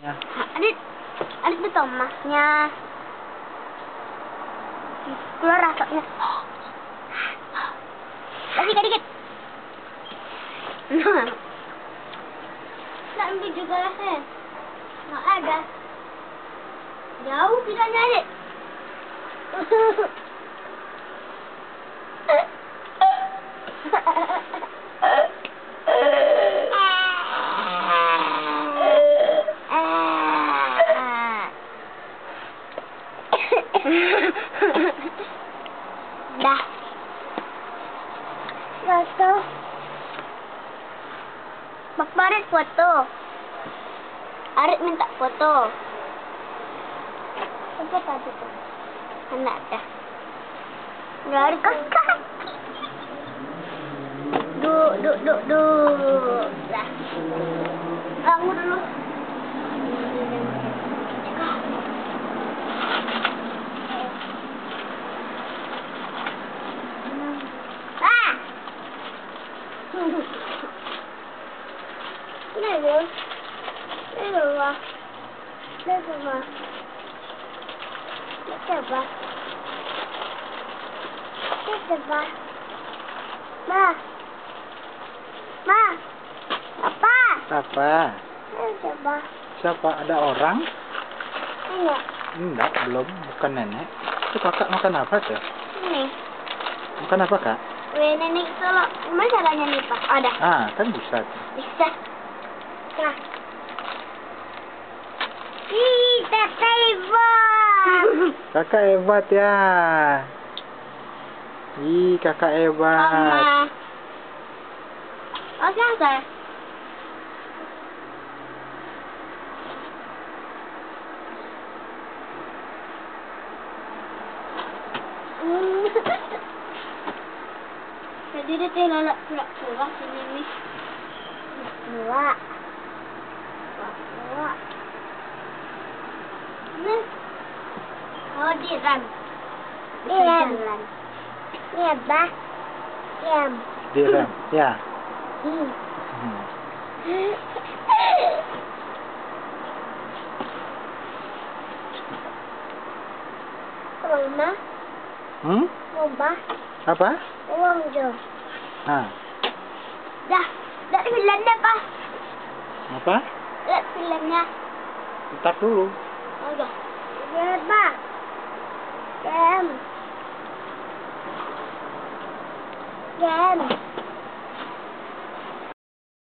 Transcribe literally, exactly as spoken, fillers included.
Ya. Adit, Adit betul masnya. Keluar asapnya. Lagi dikit. Nak ambil juga lah saya. Nggak ada. Jauh kita nyari. Dah. Foto. Bapak Arit foto. Arit minta foto. Apa tadi tuh? Anak dah. Nggak ada kakak. Duk, duk, duk, duk. Dah. Kamu dulu. Này rồi. Đây rồi mà. Đây rồi mà. Đây rồi mà. Đây rồi mà. Ma. Ma. Apa? Apa? Đây rồi mà. Siapa? Ada orang? Enggak. Enggak, belum. Bukan nenek. Itu kakak makan apa tuh? Ini. Makan apa kak? Weh, nenek kalau gimana caranya nih Pak? Ada. Ah, kan bisa. Bisa. Nah. Ih, kakak hebat. Kakak hebat ya. Ih, kakak hebat. Mama. Oh, siapa? Jadi dia teh lalak pura-pura sini nih. Dua. Dua. Nih. Oh, diram. Diram. Ini apa? Diram. Direm, ya. Hmm. Hmm. Mama. Hmm? Mama. Apa? Uang jo. Ah, Dah. Dah filmnya Pak. apa? Lihat filmnya. Bentar dulu. Oh, dah. Lihat Pak. Game. Game.